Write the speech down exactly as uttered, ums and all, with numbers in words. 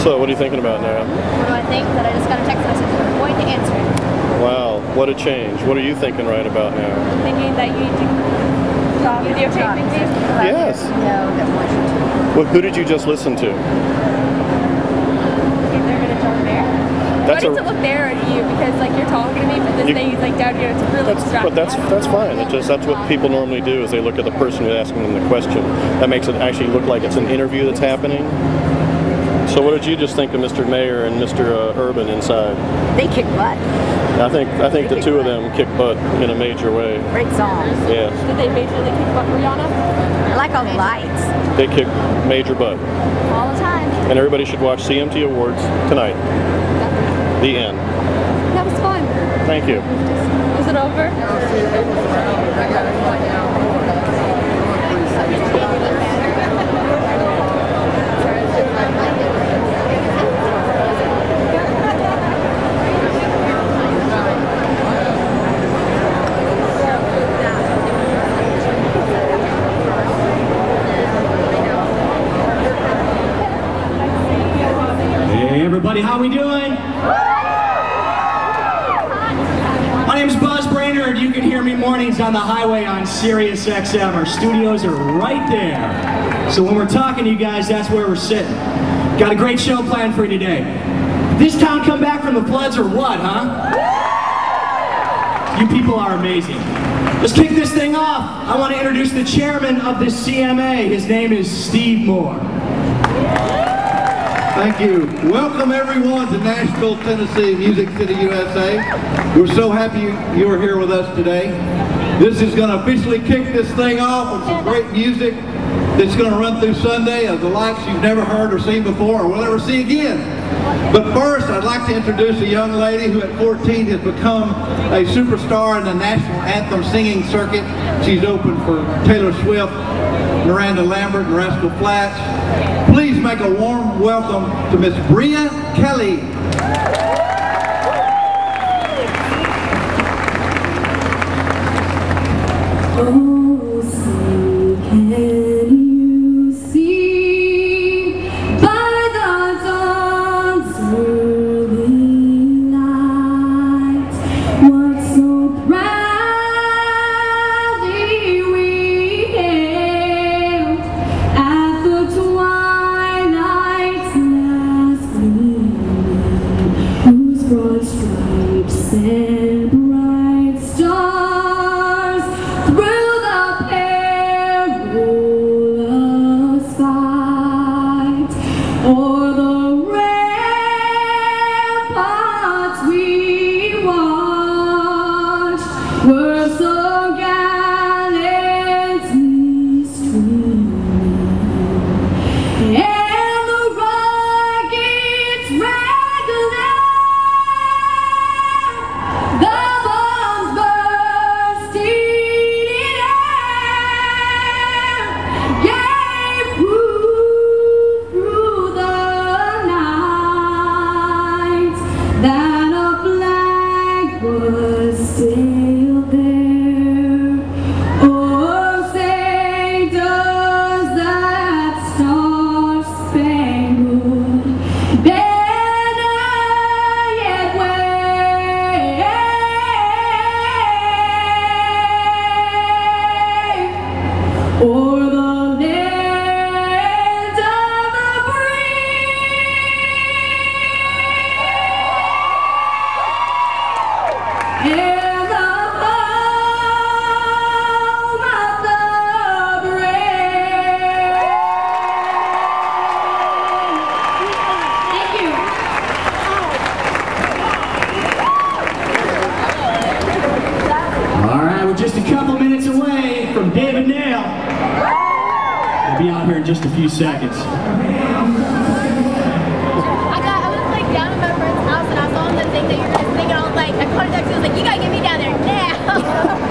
So, what are you thinking about now? What do I think? That I just got a text message and I'm going to answer it. Wow, what a change. What are you thinking right about now? I'm thinking that you need to stop videotaping me. Yes. No, that wants you to. Well, who did you just listen to? If they're going to talk there. That's I need a, to look there at you because like you're talking to me, but this you, thing is like down here. It's really that's, distracting. But that's that's fine. It just that's what people normally do is they look at the person who's asking them the question. That makes it actually look like it's an interview that's happening. So what did you just think of Mister Mayor and Mister Uh, Urban inside? They kick butt. I think I think the two of them kick butt in a major way. Great songs. Yeah. Did they majorly kick butt, Brianna? I like all the lights. They kick major butt. All the time. And everybody should watch C M T Awards tonight. The end. That was fun. Thank you. Is it over? Hey everybody, how we doing? My name's Buzz Brainerd. You can hear me mornings on the highway on Sirius X M. Our studios are right there. So when we're talking to you guys, that's where we're sitting. Got a great show planned for you today. Did this town come back from the floods or what, huh? You people are amazing. Let's kick this thing off. I want to introduce the chairman of the C M A. His name is Steve Moore. Thank you. Welcome everyone to Nashville, Tennessee, Music City, U S A. We're so happy you, you are here with us today. This is going to officially kick this thing off with some great music that's going to run through Sunday of the likes you've never heard or seen before or will ever see again. But first, I'd like to introduce a young lady who at fourteen has become a superstar in the National Anthem singing circuit. She's opened for Taylor Swift, Miranda Lambert, and Rascal Flatts. Please make a warm welcome to Miss Bria Kelly. Oh, see, can you see by the dawn's early light what so proudly we hailed at the twilight's last gleaming, whose broad stripes and bright stars through the perilous fight o'er the ramparts we watched were so gallantly streaming, and the rockets' red glare, the bombs bursting in air, gave proof through the night that a flag was still there. Oh, say does that star-spangled banner yet wave o'er the land of the free, and the home of the brave. Thank you. All right, we're just a couple minutes away from David Nail. We'll be out here in just a few seconds. I got, I was like down at my friend's house and I saw him the thing that you were gonna sing and I was like, I called a text and I was like, you gotta get me down there now.